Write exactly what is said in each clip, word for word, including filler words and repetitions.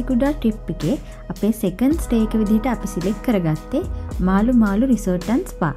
Pasikudah trip එකේ අපේ second stay එක විදිහට අපි select කරගත්තේ මාළු මාළු resort and spa.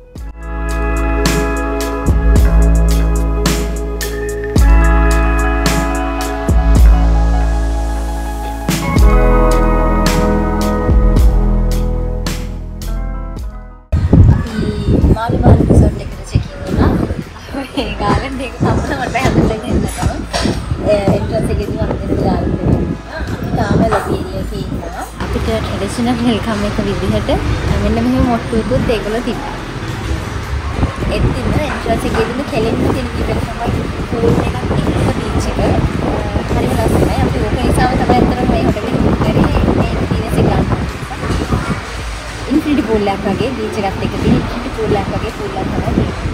මාළු මාළු resort එකට check in වුණා. ඒ garden එක සම්පූර්ණ මට හැදලා ඉන්නවා. entrance එකේදී අපි දෙන garden එක. තාම ලොබි එරියා එකේ ඉන්නවා. අපිට traditional welcome එක විදිහට මෙන්න මෙහෙම මොට්ටුවකුත් ඒගොල්ලෝ තිබ්බා. ඒත් ඉන්න entrance එකේදීම කෙලින්ම තියෙන විදිහට තමයි pool එකක් ඉන්න beach එක. හරිම ලස්සනයි. අපි ඕක නිසාම තමයි අතන මේ hotel එකේ book කරේ මේ experience එක ගන්න. infinity pool එකක් වගේ beach එකත් එක්ක තියෙන infinity pool එකක් වගේ pool එකක් තමයි තියෙන්නේ.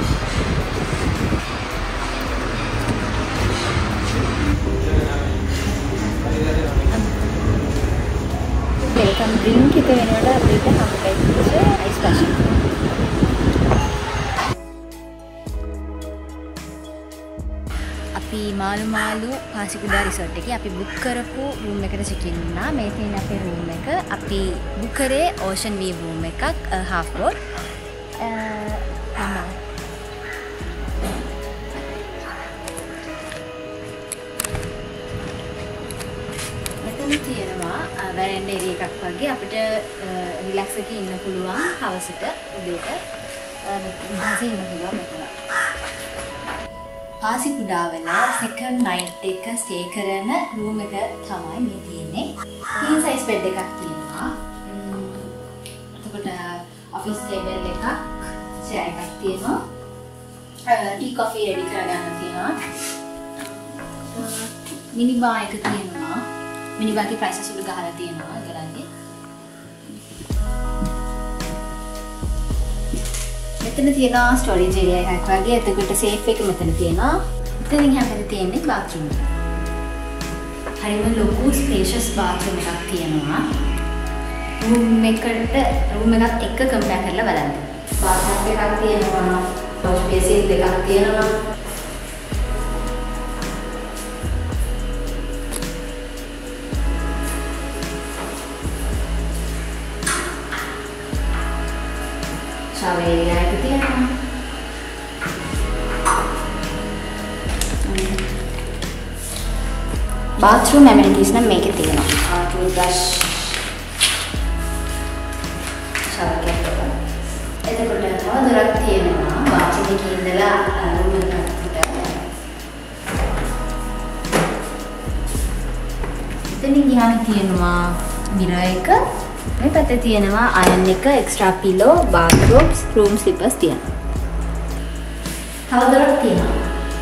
welcome drink එක වෙනකොට අපිට හම්බෙච්ච ice passion. අපි මාළු මාළු පාසිකුඩා resort එකේ අපි book කරපු room එකට check in වුණා. මේ තියෙන අපේ room එක. අපි book කරේ ocean view room එකක් half board. අ තියෙනවා වැරෙන්ඩ ඒරියා එකක් වගේ අපිට රිලැක්ස් එකේ ඉන්න පුළුවන් හවසට උදේට ඉඳලා ඉන්න පුළුවන් මෙතන. පාසිකුඩා වල second night එක stay කරන room එක තමයි මේ තියෙන්නේ. queen size bed එකක් තියෙනවා. එතකොට office table එකක්, chair එකක් තියෙනවා. tea coffee ready කරගන්න තියෙනවා. mini bar එක තියෙනවා. mini bar එකේ prices උඩ ගහලා තියෙනවා ඒගොල්ලන්ගේ. මෙතන තියෙනවා storage area එකක් වගේ. එතකොට safe එක මෙතන තියෙනවා. ඉතින් හැමදේම තියෙන්නේ bathroom එක. හරිම ලොකු spacious bathroom එකක් තියෙනවා. room එකට room එකත් එක්ක compare කරලා බලන්න. bathroom එකක් තියෙනවා. wash basin දෙකක් තියෙනවා. shower area එක තියෙනවා. bathroom amenities නම් මේකේ තියෙනවා. toothbrush, shower cap එක. එතකොට තව දොරක් තියෙනවා. bathroom එකේ ඉඳලා room එකට. එතනින් ගියාම තියෙනවා mirror එක. මේ පැත්තේ තියෙනවා iron එක, extra pillow, bathrobes, room slippers තියෙනවා. තව දොරක් තියෙනවා.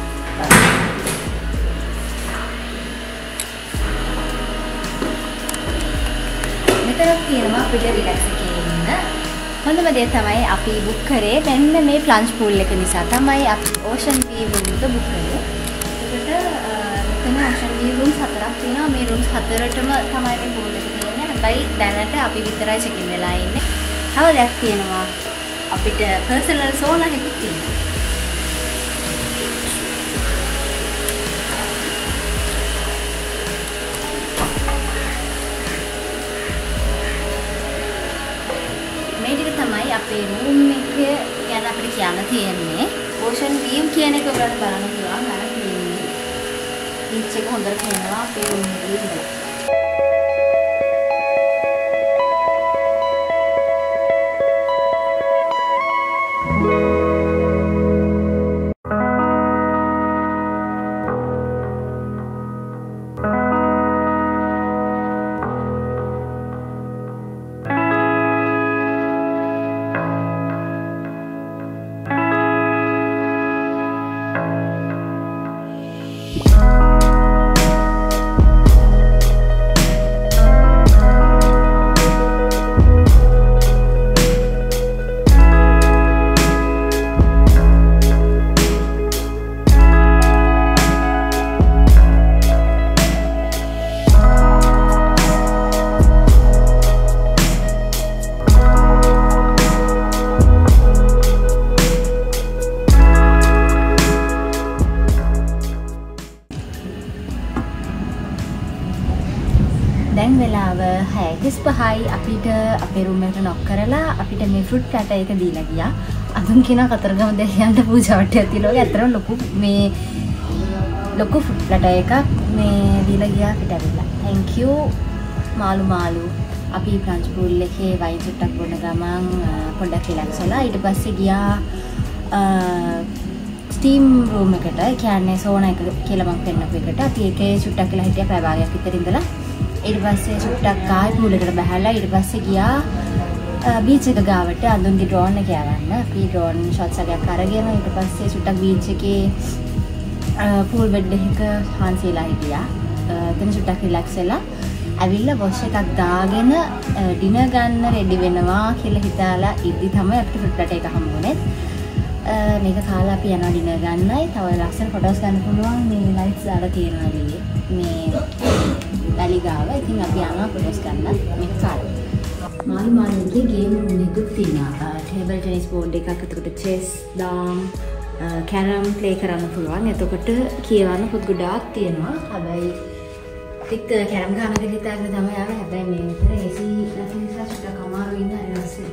මෙතනක් තියෙනවා අපිට relax එකේ ඉන්න. හොඳම දේ තමයි අපි book කරේ මෙන්න මේ plunge pool එක නිසා තමයි අපි ocean view room එක book කරේ. ඒකට මෙතන ocean view rooms හතරක් තියෙනවා. මේ rooms හතරටම තමයි මේ pool එක තියෙන්නේ. හැබැයි දැනට අපි විතරයි check in වෙලා ඉන්නේ. තව දෙයක් තියෙනවා. අපිට personal sauna එකක් තියෙනවා. මේ ටික තමයි අපේ room එක ගැන අපිට කියන්න තියෙන්නේ. ocean view කියන එක ඔයාලට බලන්න පුළුවන්. අර තියෙන්නේ. beach එක හොඳට පේනවා අපේ room එකේ ඉඳලා. රුපීස් පහයි අපිට අපේ රූම් එකට නොක් කරලා අපිට මේ ෆෘට් ප්ලැටර් එක දීලා ගියා. අඳුන් කියන කතරගම දෙවියන්ට පූජාවට ඇතිලෝ ඇත්තටම ලොකු මේ ලොකු ෆෘට් ප්ලැටර් එකක් මේ දීලා ගියා අපිට ඇවිල්ලා. thank you මාළු මාළු. අපි ප්ලන්ජ් පූල් එකේ වයින් චුට්ටක් බොන ගමන් පොඩ්ඩක් රිලැක්ස් වෙලා ඊට පස්සේ ගියා ස්ටීම් රූම් එකට. ඒ කියන්නේ සෝනා එක කියලා මම පෙන්නපු එකට. අපි ඒකේ චුට්ටක් කියලා හිටියා පැය භාගයක් විතර ඉඳලා. ඊට පස්සේ චුට්ටක් ආයි පූල් එකට බහලා ඊට පස්සේ ගියා බීච් එක ගාවට අඳුන්ගේ ඩ්‍රෝන් එක යවන්න. අපි ඩ්‍රෝන් ෂොට්ස් එකක් අරගෙන ඊට පස්සේ චුට්ටක් බීච් එකේ පූල් බෙඩ් එකක හාන්සිලා හිටියා. එතන චුට්ටක් රිලැක්ස් වෙලා ඇවිල්ලා වොෂ් එකක් දාගෙන ඩිනර් ගන්න රෙඩි වෙනවා කියලා හිතාලා ඉද්දි තමයි අපිට ෆෘට් ප්ලැටර් එක හම්බුනේ. මේක කාලා අපි යනවා ඩිනර් ගන්නයි. තව ලස්සන ෆොටෝස් ගන්න පුළුවන් මේ ලයිට්ස් දාලා තියෙනවා එළියේ. මේ වැලි ගාව. ඉතින් අපි යනවා ෆොටෝස් ගන්න මේක කාලා. මාළු මාළුගේ ගේම් රූම් එකක් තියෙනවා. ටේබල් ටෙනිස් බෝඩ් එකක්, එතකොට චෙස්, ඩාම්, කැරම් ප්ලේ කරන්න පුළුවන්. එතකොට කියවන්න පොත් ගොඩාක් තියෙනවා. හැබැයි ටික කැරම් ගන්නක හිතාගෙන තමයි ආවේ. හැබැයි මේ විතර ඒසි නැති නිසා ටිකක් අමාරුයි ඉන්න හරි රස්සේ.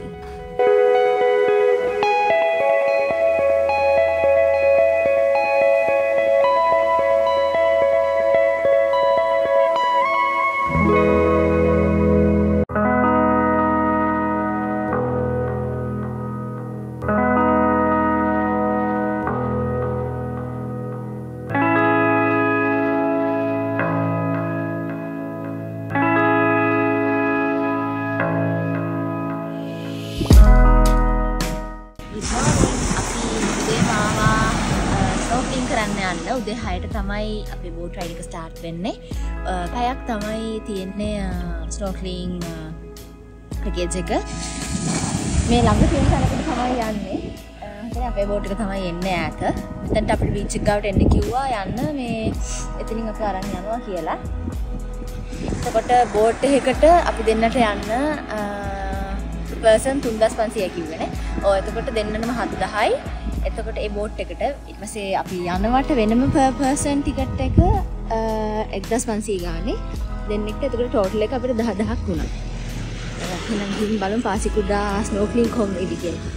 උදේ හයට තමයි අපේ බෝට් රයිඩ් එක ස්ටාර්ට් වෙන්නේ. පැයක් තමයි තියෙන්නේ ස්නෝක්ලිං පැකේජ් එක. මේ ළඟ තියෙන තැනකට තමයි යන්නේ. එතන අපේ බෝට් එක තමයි එන්නේ ඈත. එතනට අපිට බීච් එක ගාවට එන්න කිව්වා යන්න මේ එතනින් අපි අරන් යනවා කියලා. එතකොට බෝට් එකකට අපි දෙන්නට යන්න පර්සන් තුන්දාස් පන්සියය කිව්වනේ. ඔව් එතකොට දෙන්නටම හත්දහයි. එතකොට ඒ බෝට් එකට ඊට පස්සේ අපි යනවට වෙනම per person ටිකට් එක එක්දාස් පන්සීය ගානේ දෙන්නෙක්ට. එතකොට ටෝටල් එක අපිට දහදහක් වුණා. එහෙනම් ගිහින් බලමු පාසිකුඩා ස්නෝක්ලිං කොහොමද ඉදි කියලා.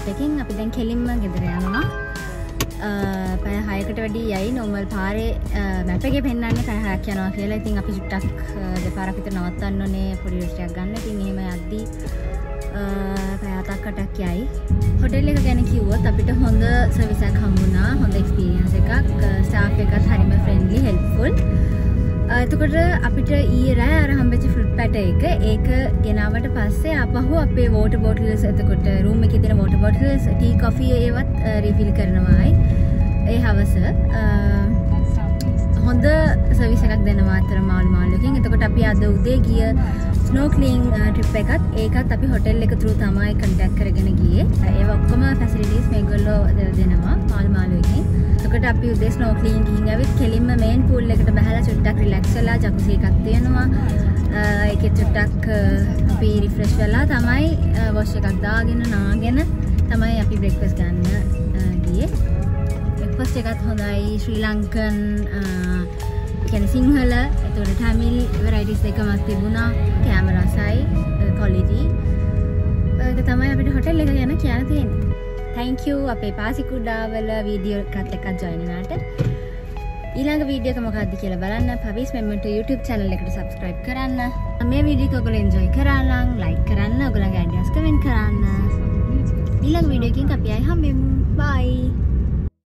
ෆ්ලයිට් එකකින් අපි දැන් කෙලින්ම ගෙදර යනවා. පැය හයකට වැඩි යයි නෝමල් පාරේ මැප් එකේ පෙන්නන්නේ පැය හයක් යනවා කියලා. ඉතින් අපි චුට්ටක් දෙපාරක් විතර නවත්තන්න ඕනේ පොඩි රෙස්ට් එකක් ගන්න. ඉතින් එහෙම යද්දී පැය හතක් අටක් යයි. හොටෙල් එක ගැන කිව්වොත් අපිට හොඳ සර්විස් එකක් හම්බුණා. හොඳ එක්ස්පීරියන්ස් එකක්. ස්ටාෆ් එකත් හරිම ෆ්‍රෙන්ඩ්ලි හෙල්ප්ෆුල්. එතකොට අපිට ඊයේ රෑ අර හම්බෙච්ච ෆෘට් පැට එක ඒක ගෙනාවට පස්සේ ආපහු අපේ වෝටර් බෝටල්ස් එතකොට රූම් එකේ තියෙන වෝටර් බෝටල්ස් ටී කොෆි ඒවත් රීෆිල් කරනවායි ඒ හවස හොඳ සර්විස් එකක් දෙනවා අතර මාළු මාළුවකින්. එතකොට අපි අද උදේ ගිය ස්නෝක්ලිං ට්‍රිප් එකත් ඒකත් අපි හොටෙල් එක through තමයි කන්ටැක්ට් කරගෙන ගියේ. ඒ ඔක්කොම ෆැසිලිටිස් මේගොල්ලෝ දෙනවා මාළු මාළුවකින්. එතකොට අපි උදේ ස්නෝක්ලිං ගිහින් ආවිත් කෙලින්ම මේන් පූල් එකට බහලා චුට්ටක් රිලැක්ස් වෙලා ජකුසි එකක් තියෙනවා. ඒකේ චුට්ටක් අපි රිෆ්‍රෙෂ් වෙලා තමයි වොෂ් එකක් දාගෙන නාගෙන තමයි අපි බ්‍රෙක්ෆාස්ට් ගන්න ගියේ. බ්‍රෙක්ෆාස්ට් එකත් හොඳයි. ශ්‍රී ලංකන් කියන්නේ සිංහල එතකොට තමිල් වෙරයිටිස් දෙකමක් තිබුණා. කැමරා සයි ක්වොලිටි ඒක තමයි අපිට හොටෙල් එක ගැන කියන්න තියෙන්නේ. Thank you අපේ පාසිකුඩා වල වීඩියෝ එකත් එක්ක ජොයින් වුණාට. ඊළඟ වීඩියෝ එක මොකක්ද කියලා බලන්න පවිස් මෙම්මන්ට YouTube channel එකට subscribe කරන්න. මේ වීඩියෝ එක ඔයගොල්ලෝ enjoy කරා නම් like කරන්න, ඔයගොල්ලන්ගේ ideas comment කරන්න. ඊළඟ වීඩියෝ එකකින් අපි ආයි හම්බෙමු. Bye.